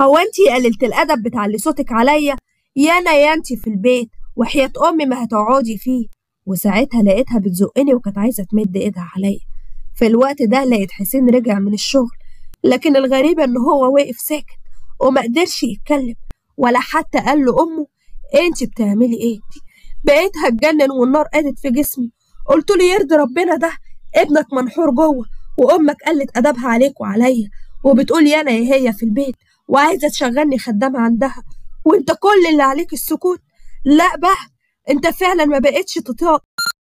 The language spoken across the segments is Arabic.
هو انتي يا قليلة الأدب بتعلي صوتك عليا؟ يانا يا انتي في البيت وحياة أمي ما هتقعدي فيه. وساعتها لقيتها بتزقني وكانت عايزة تمد ايدها عليا. في الوقت ده لقيت حسين رجع من الشغل، لكن الغريبة إن هو واقف ساكت وما قدرش يتكلم ولا حتى قال له أمه انتي بتعملي ايه؟ بقيت هتجنن والنار قادت في جسمي. قلت له يرضي ربنا ده ابنك منحور جوه، وامك قلت ادبها عليك وعليا، وبتقول يا انا يا هي في البيت وعايزه تشغلني خدامه عندها، وانت كل اللي عليك السكوت. لا بقى، انت فعلا ما بقتش تطاق.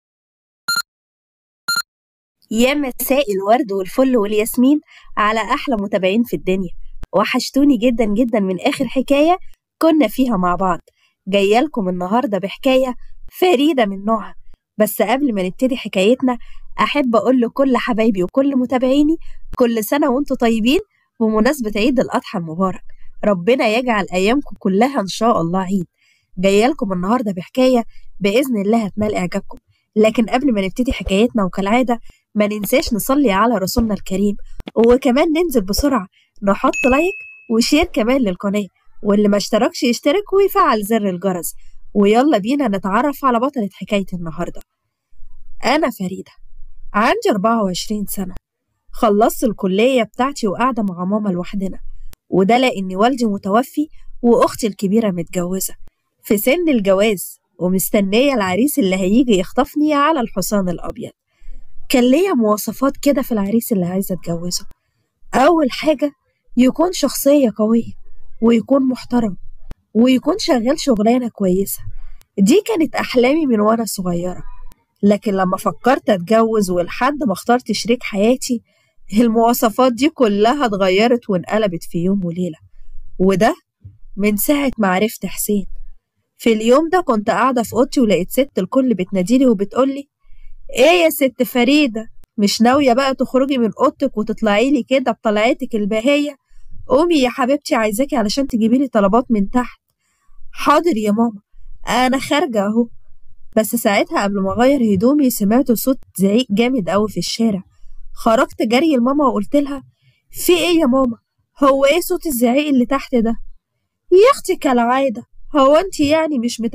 يا مساء الورد والفل والياسمين على أحلى متابعين في الدنيا. وحشتوني جدا جدا من آخر حكاية كنا فيها مع بعض. جاية لكم النهاردة بحكاية فريدة من نوعها. بس قبل ما نبتدي حكايتنا أحب أقول لكل حبايبي وكل متابعيني كل سنة وانتم طيبين بمناسبة عيد الأضحى المبارك. ربنا يجعل أيامكم كلها إن شاء الله عيد. جاية لكم النهاردة بحكاية بإذن الله هتنال إعجابكم. لكن قبل ما نبتدي حكايتنا وكالعادة ما ننساش نصلي على رسولنا الكريم، وكمان ننزل بسرعة نحط لايك وشير كمان للقناة، واللي ما اشتركش يشترك ويفعل زر الجرس. ويلا بينا نتعرف على بطلة حكاية النهاردة. أنا فريدة، عندي 24 سنة، خلصت الكلية بتاعتي وقاعدة مع ماما لوحدنا، وده لأن والدي متوفي وأختي الكبيرة متجوزة في سن الجواز ومستنية العريس اللي هيجي يخطفني على الحصان الأبيض. كان ليا مواصفات كده في العريس اللي عايزة اتجوزه. أول حاجة يكون شخصية قوية، ويكون محترم، ويكون شغال شغلانة كويسة. دي كانت أحلامي من وأنا صغيرة. لكن لما فكرت أتجوز ولحد ما اخترت شريك حياتي، المواصفات دي كلها اتغيرت وانقلبت في يوم وليلة، وده من ساعة ما عرفت حسين. في اليوم ده كنت قاعدة في أوضتي ولقيت ست الكل بتناديلي وبتقولي ايه يا ست فريدة، مش ناوية بقى تخرجي من اوضتك وتطلعي لي كده بطلعتك الباهية؟ قومي يا حبيبتي عايزاكي علشان تجيبي لي طلبات من تحت. حاضر يا ماما، انا خارجة اهو. بس ساعتها قبل ما اغير هدومي سمعت صوت زعيق جامد قوي في الشارع. خرجت جري لماما وقلت لها في ايه يا ماما؟ هو ايه صوت الزعيق اللي تحت ده؟ يا اختي كالعادة، هو انت يعني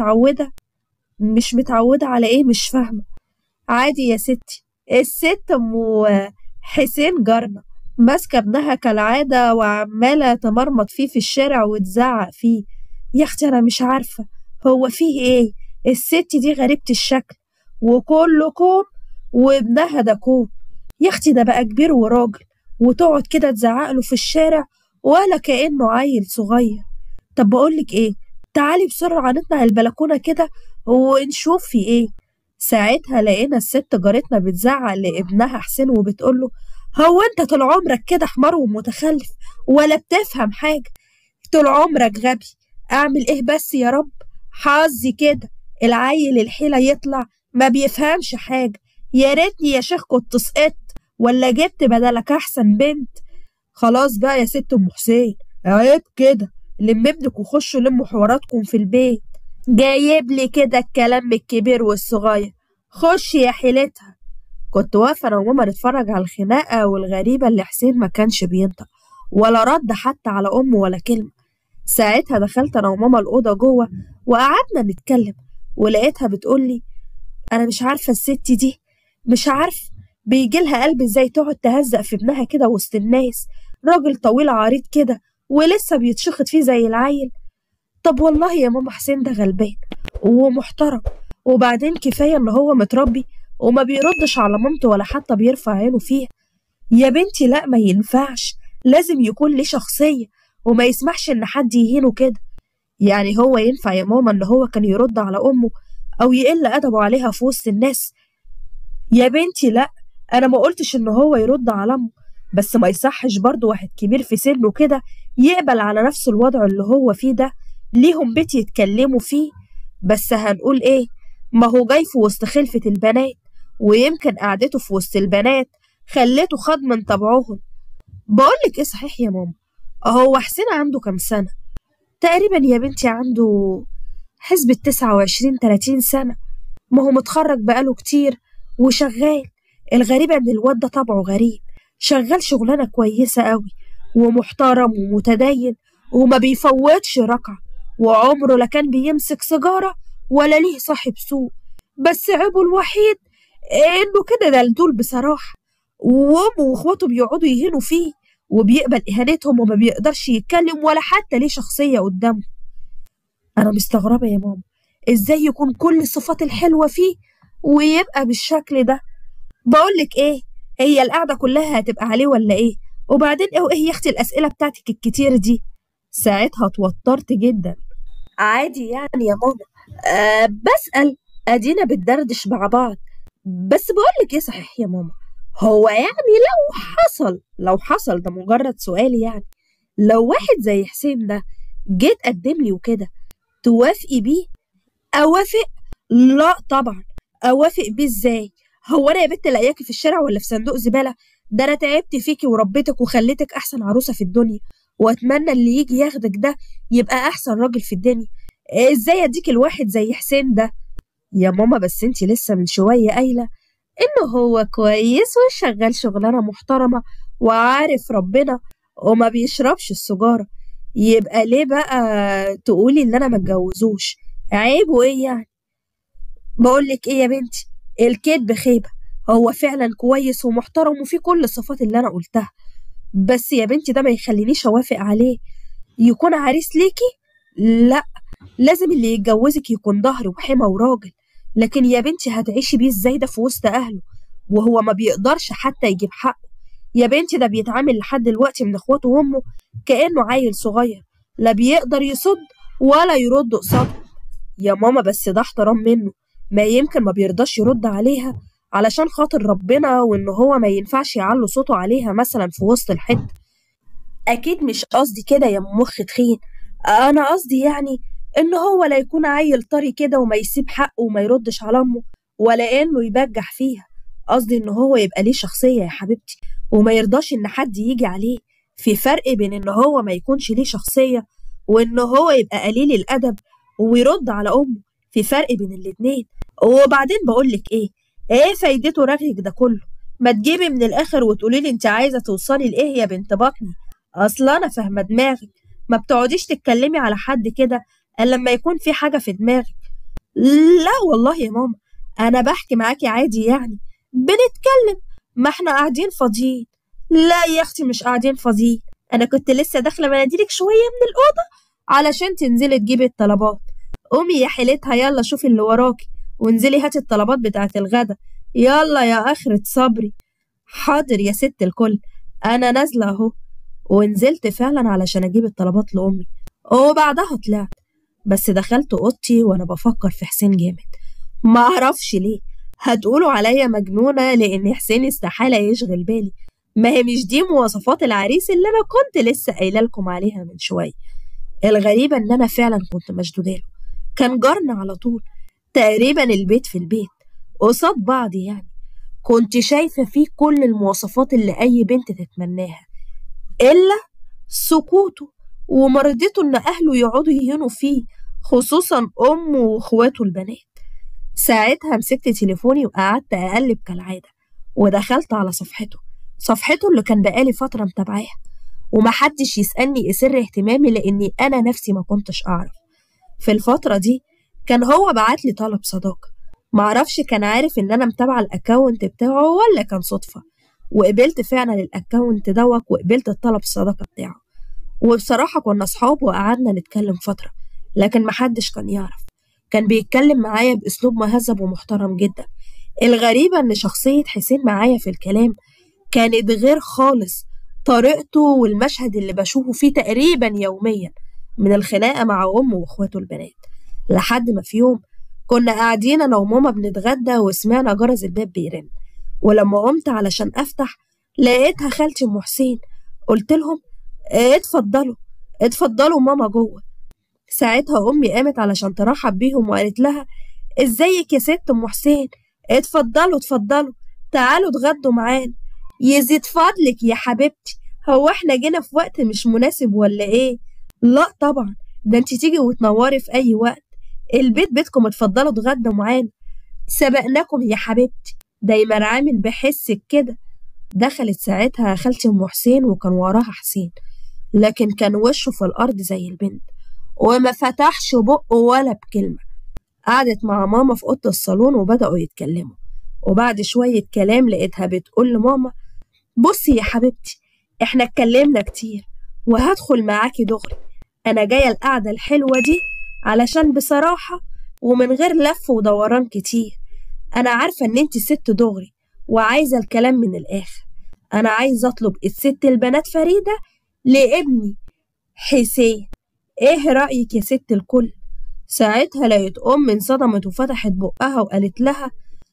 مش متعودة على ايه؟ مش فاهمة. عادي يا ستي، الست ام حسين جارنا ماسكه ابنها كالعاده وعماله تمرمط فيه في الشارع وتزعق فيه. يا اختي انا مش عارفه هو فيه ايه، الست دي غريبه الشكل وكله كوم وابنها ده كوم. يا اختي ده بقى كبير وراجل وتقعد كده تزعق له في الشارع ولا كأنه عيل صغير. طب بقولك ايه، تعالي بسرعه نطلع البلكونه كده ونشوف في ايه. ساعتها لقينا الست جارتنا بتزعق لابنها حسين وبتقوله هو انت طول عمرك كده حمار ومتخلف ولا بتفهم حاجة؟ طول عمرك غبي. اعمل ايه بس يا رب؟ حظي كده العيل الحيلة يطلع ما بيفهمش حاجة. يا ريتني يا شيخ كنت سقطت ولا جبت بدلك احسن بنت. خلاص بقى يا ست ام حسين، عيب كده، لم ابنك وخشوا لموا حواراتكم في البيت. جايب لي كده الكلام من الكبير والصغير، خش يا حيلتها. كنت واقفة أنا وماما نتفرج على الخناقة والغريبة اللي حسين ما كانش بينطق ولا رد حتى على أمه ولا كلمة. ساعتها دخلت أنا وماما الأوضة جوه وقعدنا نتكلم، ولقيتها بتقولي أنا مش عارفة الست دي، مش عارفة بيجيلها قلب إزاي تقعد تهزق في ابنها كده وسط الناس، راجل طويل عريض كده ولسه بيتشخط فيه زي العيل. طب والله يا ماما حسين ده غلبان ومحترم، وبعدين كفاية ان هو متربي وما بيردش على مامته ولا حتى بيرفع عينه فيها. يا بنتي لا، ما ينفعش، لازم يكون ليه شخصية وما يسمحش ان حد يهينه كده. يعني هو ينفع يا ماما ان هو كان يرد على امه او يقل ادبه عليها في وسط الناس؟ يا بنتي لا، انا ما قلتش ان هو يرد على امه، بس ما يصحش برضه واحد كبير في سنه كده يقبل على نفس الوضع اللي هو فيه ده. ليهم بيت يتكلموا فيه، بس هنقول ايه؟ ما هو جاي في وسط خلفة البنات، ويمكن قعدته في وسط البنات خلته خد من طبعهم. بقولك ايه صحيح يا ماما، هو حسين عنده كام سنة؟ تقريبا يا بنتي عنده حسبة 29-30 سنة. ما هو متخرج بقاله كتير وشغال. الغريبة ان الواد ده طبعه غريب، شغال شغلانة كويسة قوي ومحترم ومتدين وما بيفوتش ركعة، وعمره لا كان بيمسك سيجارة ولا ليه صاحب سوء. بس عيبه الوحيد إنه كده دلدول بصراحة، وأمه وإخواته بيقعدوا يهينوا فيه وبيقبل إهانتهم وما بيقدرش يتكلم ولا حتى ليه شخصية قدامهم. أنا مستغربة يا ماما إزاي يكون كل الصفات الحلوة فيه ويبقى بالشكل ده. بقولك إيه، هي القعدة كلها هتبقى عليه ولا إيه؟ وبعدين إيه يا أختي الأسئلة بتاعتك الكتير دي؟ ساعتها اتوترت جدا. عادي يعني يا ماما، بسأل، أدينا بتدردش مع بعض. بس بقولك إيه صحيح يا ماما، هو يعني لو حصل ده مجرد سؤال يعني، لو واحد زي حسين ده جيت قدم لي وكده توافقي بيه؟ أوافق؟ لا طبعا. أوافق بيه إزاي؟ هو أنا يا بنت لاقياكي في الشارع ولا في صندوق زبالة؟ ده أنا تعبت فيكي وربيتك وخليتك أحسن عروسة في الدنيا، وأتمنى اللي يجي ياخدك ده يبقى أحسن راجل في الدنيا. إزاي أديك الواحد زي حسين ده؟ يا ماما بس انتي لسه من شوية قايلة إنه هو كويس وشغال شغلانة محترمة وعارف ربنا وما بيشربش السجارة، يبقى ليه بقى تقولي إن أنا ما اتجوزوش؟ عيبه إيه يعني؟ بقولك إيه يا بنتي، الكدب خيبة. هو فعلا كويس ومحترم وفيه كل الصفات اللي أنا قلتها، بس يا بنتي ده ما يخلينيش أوافق عليه يكون عريس ليكي. لا، لازم اللي يتجوزك يكون ظهر وحمى وراجل. لكن يا بنتي هتعيشي بيه ازاي ده في وسط اهله وهو ما بيقدرش حتى يجيب حقه؟ يا بنتي ده بيتعامل لحد دلوقتي من اخواته وامه كأنه عيل صغير، لا بيقدر يصد ولا يرد قصاده. يا ماما بس ده احترام منه، ما يمكن ما بيرضاش يرد عليها علشان خاطر ربنا، وان هو ما ينفعش يعلو صوته عليها مثلا في وسط الحته. أكيد مش قصدي كده يا مخ تخين، أنا قصدي يعني إن هو لا يكون عيل طري كده وما يسيب حقه وما يردش على أمه، ولا إنه يبجح فيها. قصدي إن هو يبقى ليه شخصية يا حبيبتي وما يرضاش إن حد يجي عليه. في فرق بين إن هو ما يكونش ليه شخصية وإن هو يبقى قليل الأدب ويرد على أمه، في فرق بين الاتنين. وبعدين بقولك إيه فايدته رغيك ده كله؟ ما تجيبي من الآخر وتقوليلي أنت عايزة توصلي لإيه يا بنت بطني. اصل انا فاهمه دماغك، ما بتقعديش تتكلمي على حد كده الا لما يكون في حاجه في دماغك. لا والله يا ماما، انا بحكي معاكي عادي يعني، بنتكلم، ما احنا قاعدين فاضيين. لا يا اختي مش قاعدين فاضيين، انا كنت لسه داخله مناديلك شويه من الاوضه علشان تنزلي تجيبي الطلبات. قومي يا حيلتها يلا شوفي اللي وراكي وانزلي هاتي الطلبات بتاعه الغدا. يلا يا اخرة صبري. حاضر يا ست الكل، انا نازله اهو. ونزلت فعلا علشان اجيب الطلبات لامي، وبعدها طلعت. بس دخلت اوضتي وانا بفكر في حسين جامد، ما اعرفش ليه. هتقولوا عليا مجنونه لان حسين استحاله يشغل بالي، ما هي مش دي مواصفات العريس اللي انا كنت لسه قايله لكم عليها من شويه. الغريبه ان انا فعلا كنت مشدوده له، كان جارنا على طول، تقريبا البيت في البيت قصاد بعض يعني. كنت شايفه فيه كل المواصفات اللي اي بنت تتمناها إلا سكوته ومرضته إن أهله يقعدوا يهينوا فيه، خصوصا أمه وإخواته البنات. ساعتها مسكت تليفوني وقعدت أقلب كالعادة، ودخلت على صفحته اللي كان بقالي فترة متابعاها، ومحدش يسألني إيه سر اهتمامي لأني أنا نفسي ما كنتش أعرف. في الفترة دي كان هو بعتلي طلب صداقة، معرفش كان عارف إن أنا متابعة الأكاونت بتاعه ولا كان صدفة. وقبلت فعلا الاكونت دوت وقبلت الطلب الصداقة بتاعه، وبصراحة كنا أصحاب وقعدنا نتكلم فترة، لكن محدش كان يعرف. كان بيتكلم معايا بأسلوب مهذب ومحترم جدا. الغريبة إن شخصية حسين معايا في الكلام كانت غير خالص طريقته والمشهد اللي بشوفه فيه تقريبا يوميا، من الخناقة مع أمه وإخواته البنات. لحد ما في يوم كنا قاعدين أنا وماما بنتغدى وسمعنا جرس الباب بيرن، ولما قمت علشان أفتح لقيتها خالتي أم حسين. قلت لهم اتفضلوا ماما جوه. ساعتها أمي قامت علشان ترحب بيهم وقالت لها ازيك يا ست أم حسين، اتفضلوا تعالوا اتغدوا معانا. يزيد فضلك يا حبيبتي، هو احنا جينا في وقت مش مناسب ولا ايه؟ لا طبعا، ده انت تيجي وتنوري في اي وقت، البيت بيتكم، اتفضلوا اتغدوا معانا، سبقناكم يا حبيبتي، دايما عامل بحسك كده. دخلت ساعتها خالتي أم حسين وكان وراها حسين. لكن كان وشه في الأرض زي البنت وما فتحش بقه ولا بكلمة. قعدت مع ماما في أوضة الصالون وبدأوا يتكلموا، وبعد شوية كلام لقيتها بتقول لماما: بصي يا حبيبتي، احنا اتكلمنا كتير وهدخل معاكي دغري. أنا جاية القعدة الحلوة دي علشان بصراحة ومن غير لف ودوران كتير، أنا عارفة إن انتي ست دغري وعايزة الكلام من الآخر. أنا عايزة أطلب الست البنات فريدة لابني حسين. إيه رأيك يا ست الكل؟ ساعتها لقيت انصدمت وفتحت بقها وقالت لها: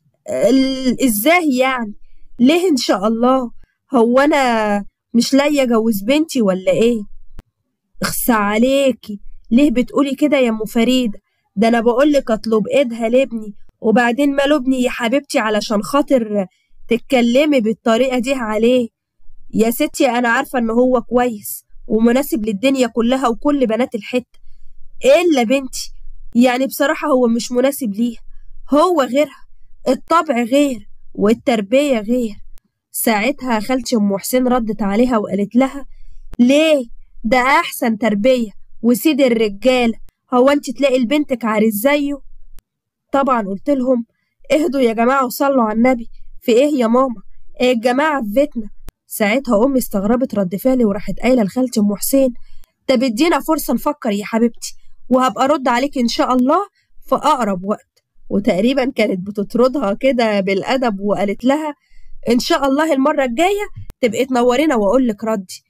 إزاي يعني؟ ليه إن شاء الله؟ هو أنا مش لاقية أجوز بنتي ولا إيه؟ اخصى عليكي، ليه بتقولي كده يا أم فريدة؟ ده أنا بقولك أطلب إيدها لابني، وبعدين ماله ابني يا حبيبتي علشان خاطر تتكلمي بالطريقة دي عليه؟ يا ستي أنا عارفة إن هو كويس ومناسب للدنيا كلها وكل بنات الحتة، إلا بنتي يعني بصراحة هو مش مناسب ليها، هو غيرها، الطبع غير والتربية غير. ساعتها خالتي أم حسين ردت عليها وقالت لها: ليه؟ ده أحسن تربية وسيد الرجالة، هو أنت تلاقي لبنتك عريس زيه؟ طبعا قلت لهم: اهدوا يا جماعة وصلوا على النبي، في إيه يا ماما؟ إيه الجماعة في بيتنا؟ ساعتها أمي استغربت رد فعلي وراحت قايلة لخالتي أم حسين: طب ادينا فرصة نفكر يا حبيبتي، وهبقى أرد عليك إن شاء الله في أقرب وقت. وتقريبا كانت بتطردها كده بالأدب وقالت لها: إن شاء الله المرة الجاية تبقي تنورينا وأقول لك ردي.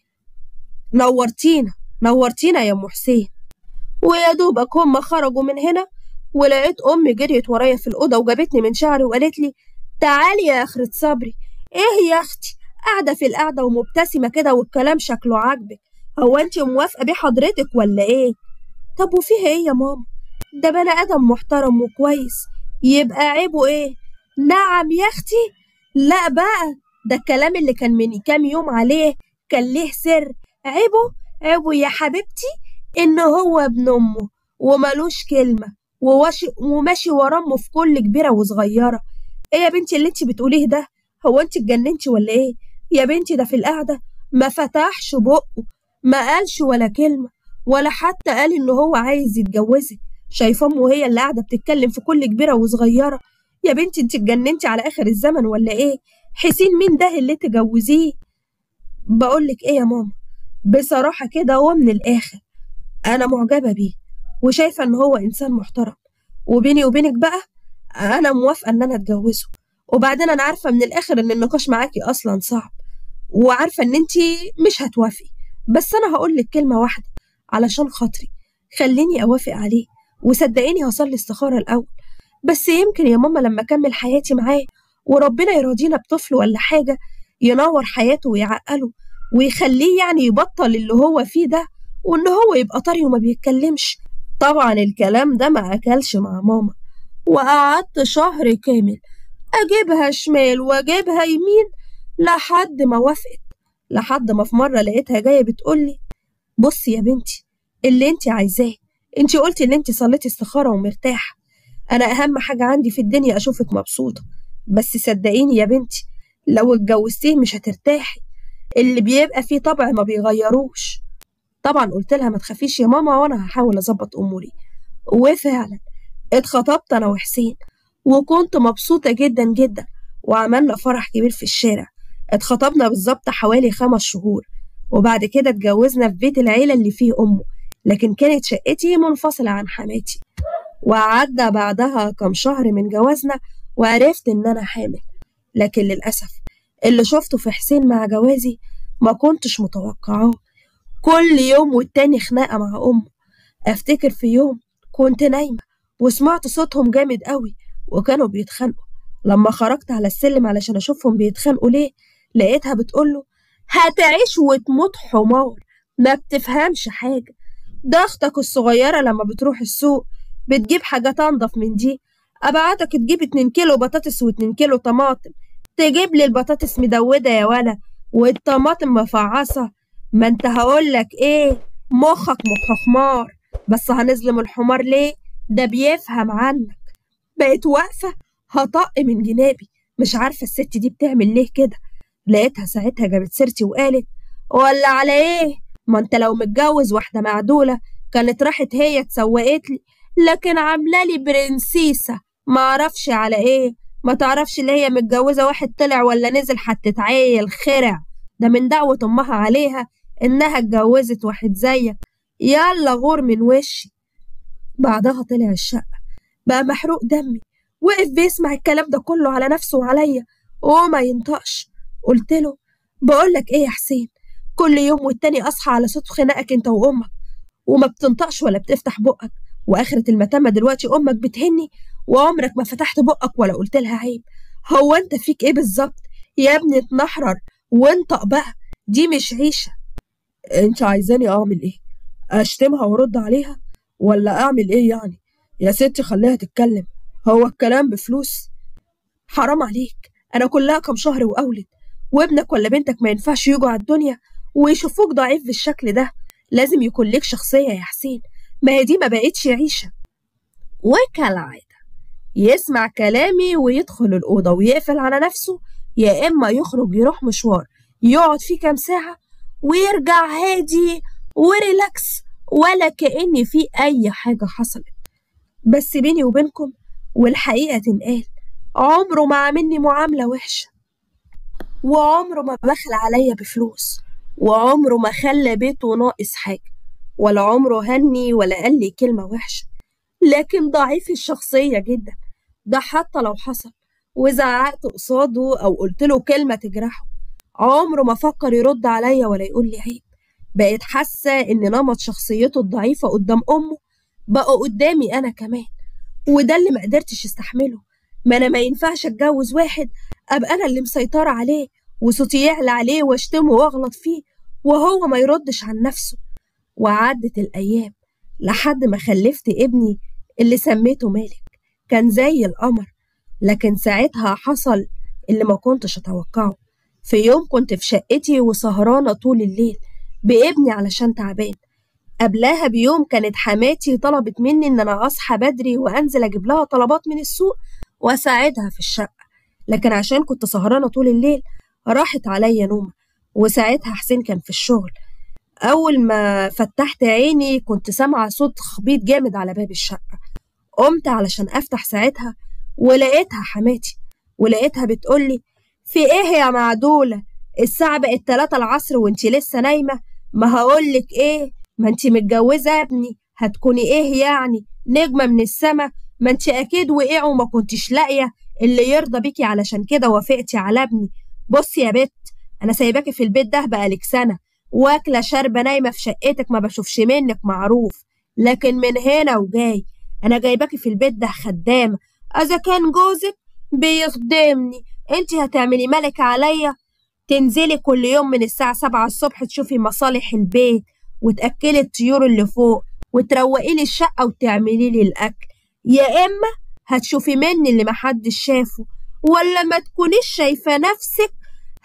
نورتينا نورتينا يا أم حسين. ويا دوبك هم خرجوا من هنا ولقيت أمي جريت ورايا في الأوضة وجابتني من شعري وقالت لي: تعالي يا آخرة صبري. إيه يا أختي، قاعدة في القعدة ومبتسمة كده والكلام شكله عاجبك، هو أنت موافقة بيه حضرتك ولا إيه؟ طب وفيها إيه يا ماما؟ ده بني آدم محترم وكويس، يبقى عيبه إيه؟ نعم يا أختي؟ لا بقى، ده الكلام اللي كان من كام يوم عليه كان ليه سر. عيبه يا حبيبتي إن هو ابن أمه وملوش كلمة وماشي ورا أمه في كل كبيرة وصغيرة. إيه يا بنتي اللي انت بتقوليه ده؟ هو انت اتجننتي ولا إيه؟ يا بنتي ده في القعدة ما فتحش بقه، ما قالش ولا كلمة، ولا حتى قال إن هو عايز يتجوزك. شايفة أمه هي اللي قاعدة بتتكلم في كل كبيرة وصغيرة. يا بنتي انت اتجننتي على آخر الزمن ولا إيه؟ حسين مين ده اللي تجوزيه؟ بقولك إيه يا ماما، بصراحة كده ومن الآخر أنا معجبة بيه وشايفة إن هو إنسان محترم، وبيني وبينك بقى أنا موافقة إن أنا أتجوزه. وبعدين أنا عارفة من الآخر إن النقاش معاكي أصلا صعب، وعارفة إن أنتي مش هتوافقي، بس أنا هقولك كلمة واحدة علشان خاطري، خليني أوافق عليه، وصدقيني هصلي استخارة الأول، بس يمكن يا ماما لما أكمل حياتي معاه وربنا يراضينا بطفل ولا حاجة ينور حياته ويعقله ويخليه يعني يبطل اللي هو فيه ده، وإن هو يبقى طري وما بيتكلمش. طبعا الكلام ده ما أكلش مع ماما، وقعدت شهر كامل أجيبها شمال وأجيبها يمين لحد ما وافقت، لحد ما في مرة لقيتها جاية بتقولي: بصي يا بنتي، اللي انت عايزاه، انت قلتي ان انت صليتي استخارة ومرتاحة، أنا أهم حاجة عندي في الدنيا أشوفك مبسوطة، بس صدقيني يا بنتي لو اتجوزتيه مش هترتاحي، اللي بيبقى فيه طبع ما بيغيروش. طبعا قلت لها: ما تخافيش يا ماما وانا هحاول اظبط اموري. وفعلا اتخطبت انا وحسين، وكنت مبسوطة جدا جدا، وعملنا فرح كبير في الشارع. اتخطبنا بالظبط حوالي 5 شهور، وبعد كده اتجوزنا في بيت العيلة اللي فيه امه، لكن كانت شقتي منفصلة عن حماتي. وقعدنا بعدها كام شهر من جوازنا وعرفت ان انا حامل، لكن للأسف اللي شفته في حسين مع جوازي ما كنتش متوقعاه. كل يوم والتاني خناقة مع أمه. أفتكر في يوم كنت نايمة وسمعت صوتهم جامد قوي وكانوا بيتخانقوا. لما خرجت على السلم علشان أشوفهم بيتخانقوا ليه، لقيتها بتقوله: هتعيش وتموت حمار، ما بتفهمش حاجة. ده أختك الصغيرة لما بتروح السوق بتجيب حاجات أنضف من دي، أبعتك تجيب 2 كيلو بطاطس و2 كيلو طماطم، تجيب لي البطاطس مدودة يا ولا والطماطم مفعصة. ما انت هقولك ايه، مخك مخ حمار، بس هنظلم الحمار ليه؟ ده بيفهم عنك. بقيت واقفة هطق من جنابي، مش عارفة الست دي بتعمل ليه كده. لقيتها ساعتها جابت سيرتي وقالت: ولا على ايه؟ ما انت لو متجوز واحدة معدولة كانت راحت هي تسوقت لي، لكن عاملة لي برنسيسة ما اعرفش على ايه. ما تعرفش اللي هي متجوزة واحد طلع ولا نزل حتة عيل خرع، ده من دعوة امها عليها انها اتجوزت واحد زيك. يلا غور من وشي. بعدها طلع الشقة بقى محروق دمي، وقف بيسمع الكلام ده كله على نفسه وعليا وما ينطقش. قلت له بقولك ايه يا حسين، كل يوم والتاني اصحى على صوت خناقك انت وامك، وما بتنطقش ولا بتفتح بقك، واخرة المتامة دلوقتي امك بتهني وعمرك ما فتحت بقك ولا قلت لها عيب. هو انت فيك ايه بالظبط يا ابني؟ اتنحرر وانطق بقى، دي مش عيشة. انت عايزاني اعمل ايه؟ اشتمها وارد عليها ولا اعمل ايه يعني؟ يا ستي خليها تتكلم، هو الكلام بفلوس؟ حرام عليك، انا كلها كام شهر واولد، وابنك ولا بنتك ما ينفعش يجوا على الدنيا ويشوفوك ضعيف بالشكل ده. لازم يكون ليك شخصية يا حسين، ما هي دي ما بقتش عيشة. وكالعادة يسمع كلامي ويدخل الأوضة ويقفل على نفسه، يا إما يخرج يروح مشوار يقعد فيه كام ساعة ويرجع هادي وريلاكس ولا كأن في أي حاجة حصلت. بس بيني وبينكم والحقيقة تنقال، عمره ما عاملني معاملة وحشة، وعمره ما بخل عليا بفلوس، وعمره ما خلى بيته ناقص حاجة، ولا عمره هني ولا قال لي كلمة وحشة. لكن ضعيف الشخصية جدا، ده حتى لو حصل وزعقت قصاده أو قلت له كلمة تجرحه عمره ما فكر يرد عليا ولا يقول لي عيب. بقيت حاسة إن نمط شخصيته الضعيفة قدام أمه بقى قدامي أنا كمان، وده اللي ما قدرتش استحمله. ما أنا ما ينفعش أتجوز واحد أبقى أنا اللي مسيطرة عليه وصوتي يعلى عليه واشتمه واغلط فيه وهو ما يردش عن نفسه. وعدت الأيام لحد ما خلفت ابني اللي سميته مالك، كان زي القمر. لكن ساعتها حصل اللي ما كنتش أتوقعه. في يوم كنت في شقتي وسهرانة طول الليل بابني علشان تعبان. قبلها بيوم كانت حماتي طلبت مني إن أنا أصحى بدري وأنزل أجيب لها طلبات من السوق وأساعدها في الشقة، لكن عشان كنت سهرانة طول الليل راحت عليا نومة. وساعتها حسين كان في الشغل. أول ما فتحت عيني كنت سامعة صوت خبيط جامد على باب الشقة. قمت علشان أفتح ساعتها ولقيتها حماتي، ولقيتها بتقولي في إيه يا معدولة؟ الساعة بقت 3 العصر وانتي لسه نايمة؟ ما هقولك إيه، ما انتي متجوزة يا ابني، هتكوني إيه يعني نجمة من السما؟ ما انتي أكيد وقع وما كنتش لاقية اللي يرضى بيكي علشان كده وافقتي على ابني. بصي يا بت، أنا سايباكي في البيت ده بقالك سنة، واكلة شاربة نايمة في شقتك، ما بشوفش منك معروف، لكن من هنا وجاي أنا جايباكي في البيت ده خدامة. إذا كان جوزك بيخدمني انتي هتعملي ملك عليا؟ تنزلي كل يوم من الساعة 7 الصبح تشوفي مصالح البيت وتأكلي الطيور اللي فوق وتروقي لي الشقة وتعملي لي الأكل، يا إما هتشوفي مني اللي محدش شافه، ولا ما تكونيش شايفة نفسك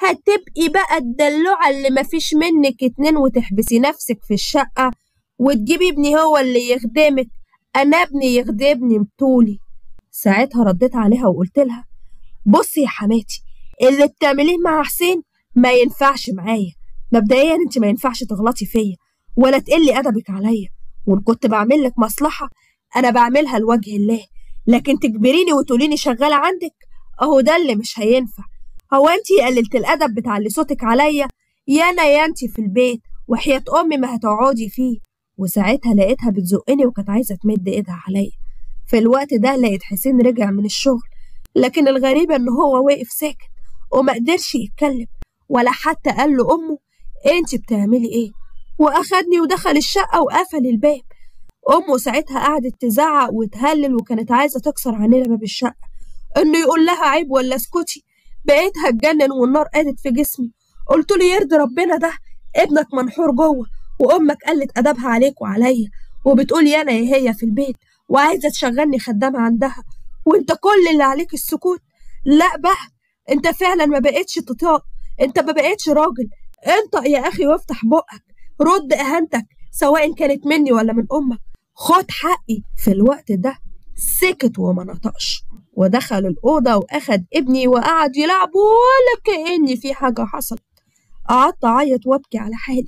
هتبقي بقى الدلوعة اللي مفيش منك اتنين وتحبسي نفسك في الشقة وتجيبي ابني هو اللي يخدمك. أنا ابني يخدمني بطولي. ساعتها رديت عليها وقلت لها بصي يا حماتي، اللي بتعمليه مع حسين ما ينفعش معايا. مبدئيا انت ما ينفعش تغلطي فيا ولا تقلي أدبك عليا، وان كنت بعمل لك مصلحة أنا بعملها لوجه الله، لكن تجبريني وتقوليني شغالة عندك أهو ده اللي مش هينفع. هو انتي قللت الأدب بتعلي صوتك عليا؟ يانا يا انتي في البيت وحياة أمي ما هتقعدي فيه. وساعتها لقيتها بتزقني وكانت عايزة تمد إيدها عليا. في الوقت ده لقيت حسين رجع من الشغل، لكن الغريبة إن هو واقف ساكت وما قدرش يتكلم ولا حتى قال له أمه انتي بتعملي ايه، وأخدني ودخل الشقة وقفل الباب. أمه ساعتها قعدت تزعق وتهلل وكانت عايزة تكسر عننا باب الشقة، إنه يقول لها عيب ولا اسكتي. بقيت هتجنن والنار قادت في جسمي. قلت له يرضي ربنا ده ابنك منحور جوه، وأمك قلت أدبها عليك وعليا وبتقولي أنا يا هي في البيت وعايزة تشغلني خدامة عندها، وانت كل اللي عليك السكوت. لا بقى، انت فعلا ما بقتش تطاق، انت ما بقتش راجل. انطق يا أخي وافتح بقك، رد أهانتك سواء كانت مني ولا من أمك، خد حقي. في الوقت ده سكت وما نطقش ودخل الأوضة وأخد ابني وقعد يلعب ولا كأني في حاجة حصلت. قعدت أعيط وأبكي على حالي،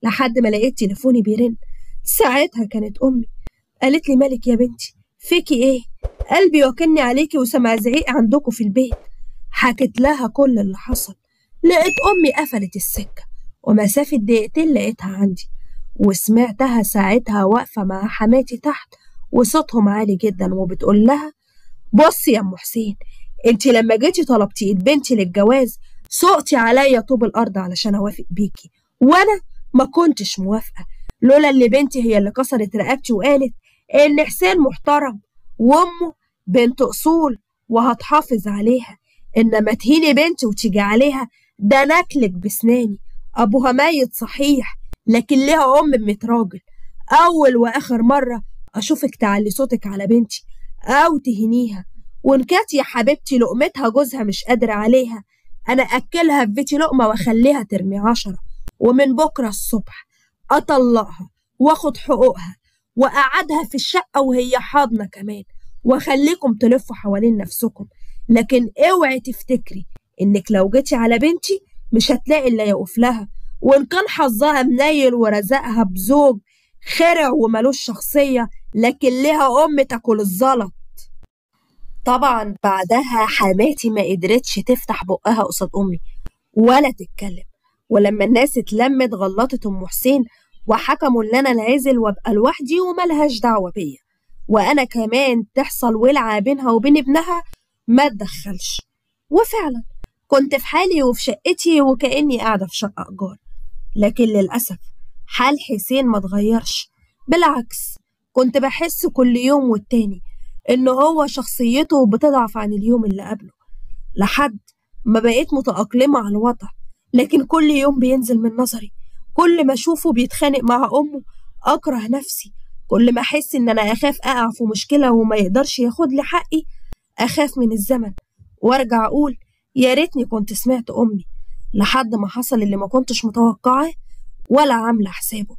لحد ما لقيت تليفوني بيرن. ساعتها كانت أمي. قالت لي مالك يا بنتي، فيكي إيه؟ قلبي واكلني عليكي وسمع زعيق عندكم في البيت. حكت لها كل اللي حصل. لقيت أمي قفلت السكة، ومسافة دقيقتين لقيتها عندي، وسمعتها ساعتها واقفة مع حماتي تحت وصوتهم عالي جدا وبتقول لها: بصي يا أم حسين، انتي لما جيتي طلبتي ايد بنتي للجواز سقتي عليا طوب الأرض علشان أوافق بيكي، وأنا ما كنتش موافقة، لولا اللي بنتي هي اللي كسرت رقبتي وقالت إن حسين محترم وأمه بنت أصول وهتحافظ عليها، إنما تهيني بنتي وتيجي عليها ده ناكلك بسناني. أبوها ميت صحيح، لكن ليها أم متراجل. أول وآخر مرة أشوفك تعلي صوتك على بنتي أو تهينيها، وإن كانت يا حبيبتي لقمتها جوزها مش قادر عليها، أنا أكلها في بيتي لقمة وأخليها ترمي 10، ومن بكرة الصبح أطلقها وأخد حقوقها وأقعدها في الشقة وهي حاضنة كمان، وأخليكم تلفوا حوالين نفسكم. لكن اوعي تفتكري إنك لو جيتي على بنتي مش هتلاقي اللي يقف لها، وإن كان حظها منيل ورزقها بزوج خرع وملوش شخصية، لكن ليها أم تاكل الزلط. طبعا بعدها حماتي ما قدرتش تفتح بقها قصاد أمي ولا تتكلم، ولما الناس اتلمت غلطت أم حسين وحكموا إن أنا العزل وأبقى لوحدي وملهاش دعوة بيا، وأنا كمان تحصل ولعة بينها وبين ابنها ما اتدخلش. وفعلا كنت في حالي وفي شقتي وكأني قاعدة في شقة إيجار. لكن للأسف حال حسين ما اتغيرش، بالعكس كنت بحس كل يوم والتاني إن هو شخصيته بتضعف عن اليوم اللي قبله، لحد ما بقيت متأقلمة على الوضع. لكن كل يوم بينزل من نظري، كل ما أشوفه بيتخانق مع أمه أكره نفسي، كل ما أحس إن أنا أخاف أقع في مشكلة وما يقدرش ياخد لي حقي أخاف من الزمن وأرجع أقول يا ريتني كنت سمعت أمي، لحد ما حصل اللي ما كنتش متوقعاه ولا عاملة حسابه.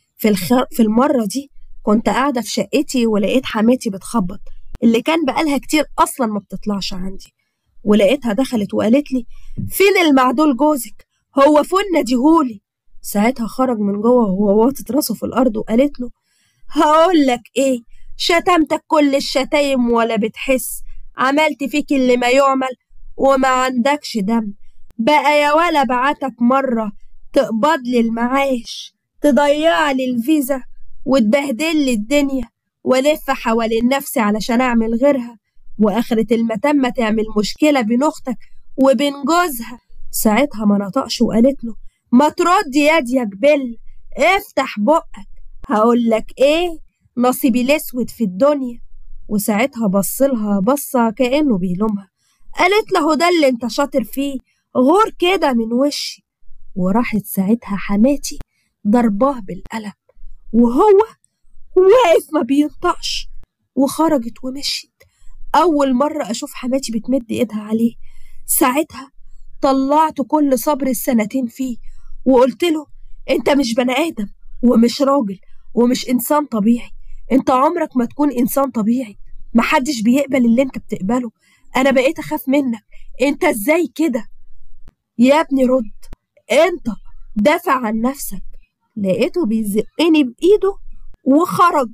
في المرة دي كنت قاعدة في شقتي ولقيت حماتي بتخبط، اللي كان بقالها كتير أصلا ما بتطلعش عندي، ولقيتها دخلت وقالت لي: فين المعدول جوزك؟ هو فن نديهولي. ساعتها خرج من جوه وهو واطط راسه في الأرض وقالت له: هقول لك إيه، شتمتك كل الشتايم ولا بتحس، عملت فيك اللي ما يعمل وما عندكش دم، بقى يا ولا بعتك مرة تقبض لي المعاش، تضيع لي الفيزا وتبهدل لي الدنيا والف حوالين نفسي علشان اعمل غيرها، واخرة المتمة تعمل مشكلة بين اختك وبين جوزها. ساعتها ما نطقش وقالت له: ما ترد يد يا جبل، افتح بقك، هقول لك ايه، نصيبي الاسود في الدنيا. وساعتها بصلها بصة كأنه بيلومها، قالت له: ده اللي انت شاطر فيه، غور كده من وشي. وراحت ساعتها حماتي ضرباه بالقلم وهو واقف ما بينطقش، وخرجت ومشيت. أول مرة أشوف حماتي بتمد إيدها عليه. ساعتها طلعت كل صبر السنتين فيه وقلت له: أنت مش بني آدم ومش راجل ومش إنسان طبيعي، أنت عمرك ما تكون إنسان طبيعي، محدش بيقبل اللي أنت بتقبله، أنا بقيت أخاف منك، أنت إزاي كده؟ يا ابني رد، أنت دافع عن نفسك. لقيته بيزقني بإيده وخرج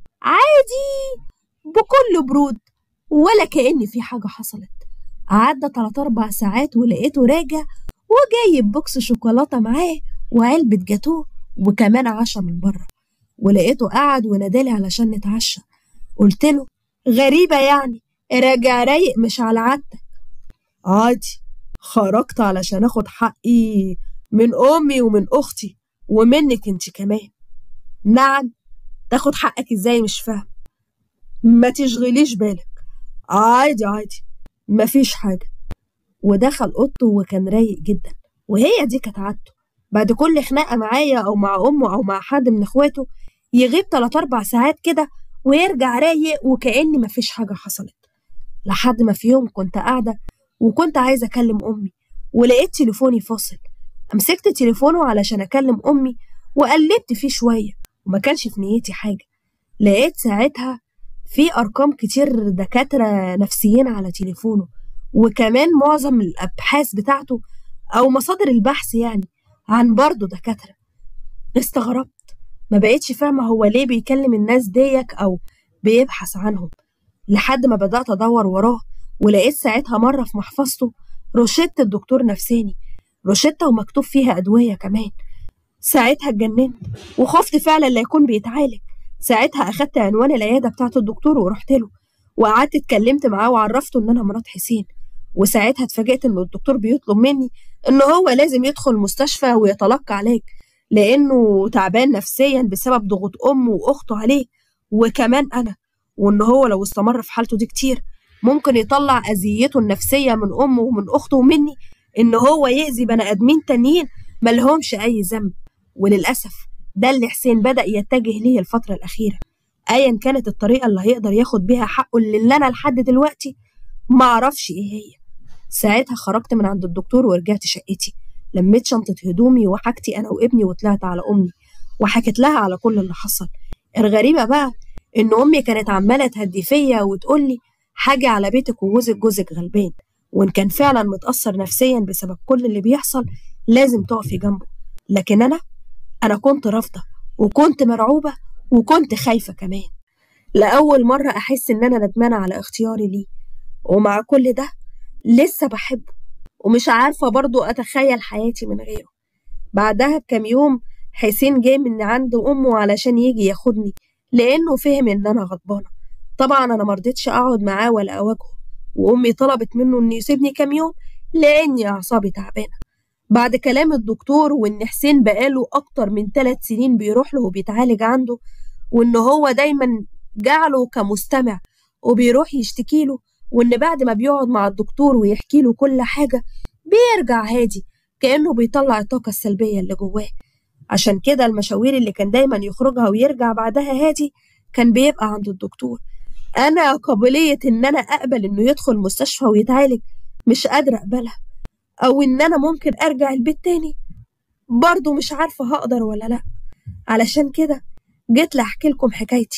عادي بكل برود ولا كأن في حاجة حصلت. عدى 3-4 ساعات ولقيته راجع وجايب بوكس شوكولاتة معاه وعلبة جاتوه وكمان عشا من بره، ولقيته قعد ونادالي علشان نتعشى. قلت له: غريبة يعني، راجع رايق مش على عادتك. عادي، خرجت علشان اخد حقي من امي ومن اختي ومنك انت كمان. نعم، تاخد حقك ازاي؟ مش فاهم. ما تشغليش بالك، عادي عادي مفيش حاجة. ودخل اوضته وكان رايق جدا، وهي دي كانت عادته، بعد كل خناقة معايا او مع امه او مع حد من اخواته يغيب 3-4 ساعات كده ويرجع رايق وكأن مفيش حاجة حصلت. لحد ما في يوم كنت قاعدة وكنت عايزة أكلم أمي ولقيت تليفوني فاصل. أمسكت تليفونه علشان أكلم أمي وقلبت فيه شوية وما كانش في نيتي حاجة. لقيت ساعتها في أرقام كتير دكاترة نفسيين على تليفونه، وكمان معظم الأبحاث بتاعته أو مصادر البحث يعني عن برضه دكاترة. استغربت، ما بقتش فاهمة هو ليه بيكلم الناس ديك أو بيبحث عنهم، لحد ما بدأت أدور وراه ولقيت ساعتها مرة في محفظته روشتة الدكتور نفساني، روشتة ومكتوب فيها أدوية كمان. ساعتها اتجننت وخفت فعلا لا يكون بيتعالج. ساعتها أخدت عنوان العيادة بتاعة الدكتور ورحت له وقعدت اتكلمت معاه وعرفته إن أنا مرات حسين. وساعتها اتفاجئت إن الدكتور بيطلب مني إن هو لازم يدخل المستشفى ويتلقى علاج، لأنه تعبان نفسيا بسبب ضغوط أمه وأخته عليه وكمان أنا، وإن هو لو استمر في حالته دي كتير ممكن يطلع أذيته النفسية من أمه ومن أخته ومني، إن هو يأذي بني آدمين تانيين ملهمش أي ذنب. وللأسف ده اللي حسين بدأ يتجه ليه الفترة الأخيرة، أيا كانت الطريقة اللي هيقدر ياخد بيها حقه اللي أنا لحد دلوقتي معرفش إيه هي. ساعتها خرجت من عند الدكتور ورجعت شقتي، لميت شنطة هدومي وحاجتي أنا وابني وطلعت على أمي وحكيت لها على كل اللي حصل. الغريبة بقى إن أمي كانت عمالة تهدي فيا وتقولي حاجة على بيتك وجوزك غلبان، وإن كان فعلا متأثر نفسيا بسبب كل اللي بيحصل لازم تقفي جنبه. لكن أنا كنت رافضة وكنت مرعوبة وكنت خايفة كمان، لأول مرة أحس إن أنا ندمانة على اختياري ليه، ومع كل ده لسه بحبه ومش عارفة برضو أتخيل حياتي من غيره. بعدها بكام يوم حسين جه من عند أمه علشان يجي ياخدني لأنه فهم إن أنا غضبانة. طبعا أنا مرضتش أقعد معاه ولا أواجهه، وأمي طلبت منه إنه يسيبني كام يوم لأني أعصابي تعبانة. بعد كلام الدكتور وإن حسين بقاله أكتر من 3 سنين بيروح له وبيتعالج عنده، وإن هو دايما جعله كمستمع وبيروح يشتكي له، وإن بعد ما بيقعد مع الدكتور ويحكي له كل حاجة بيرجع هادي كأنه بيطلع الطاقة السلبية اللي جواه. عشان كده المشاوير اللي كان دايما يخرجها ويرجع بعدها هادي كان بيبقى عند الدكتور. أنا قابلية إن أنا أقبل إنه يدخل مستشفى ويتعالج مش قادرة أقبلها، أو إن أنا ممكن أرجع البيت تاني برضه مش عارفة هقدر ولا لأ. علشان كده جيت لأحكي لكم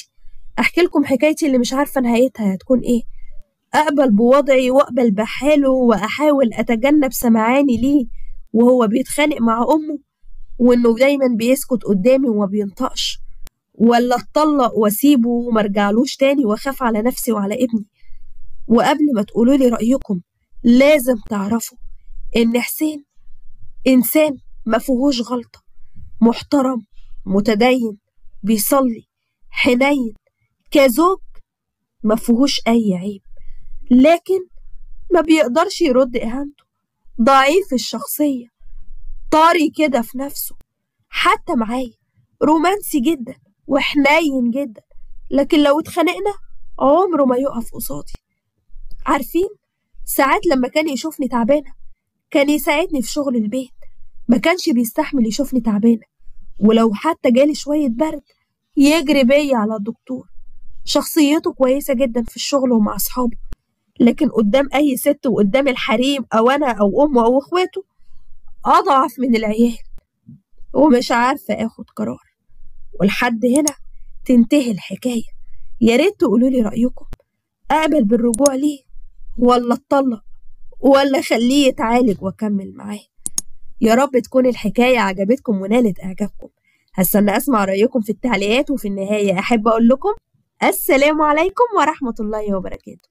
حكايتي اللي مش عارفة نهايتها هتكون إيه. أقبل بوضعي وأقبل بحاله وأحاول أتجنب سمعاني ليه وهو بيتخانق مع أمه وإنه دايما بيسكت قدامي وما بينطقش، ولا أتطلق وأسيبه ومرجعلوش تاني وأخاف على نفسي وعلى ابني. وقبل ما تقولولي رأيكم لازم تعرفوا إن حسين إنسان مفيهوش غلطة، محترم، متدين، بيصلي، حنين، كزوج مفيهوش أي عيب، لكن ما بيقدرش يرد إهانته، ضعيف الشخصية، طاري كده في نفسه. حتى معايا رومانسي جدا وحنين جدا، لكن لو اتخانقنا عمره ما يقف قصادي. عارفين ساعات لما كان يشوفني تعبانة كان يساعدني في شغل البيت، ما كانش بيستحمل يشوفني تعبانة، ولو حتى جالي شوية برد يجري بيا على الدكتور. شخصيته كويسة جدا في الشغل ومع أصحابه، لكن قدام أي ست وقدام الحريم أو أنا أو أمه أو إخواته أضعف من العيال ومش عارفة آخد قرار. ولحد هنا تنتهي الحكاية. يا ريت تقولولي رأيكم، أقبل بالرجوع ليه ولا أتطلق ولا أخليه يتعالج وأكمل معاه؟ يا رب تكون الحكاية عجبتكم ونالت إعجابكم. هستنى أسمع رأيكم في التعليقات، وفي النهاية أحب أقول لكم السلام عليكم ورحمة الله وبركاته.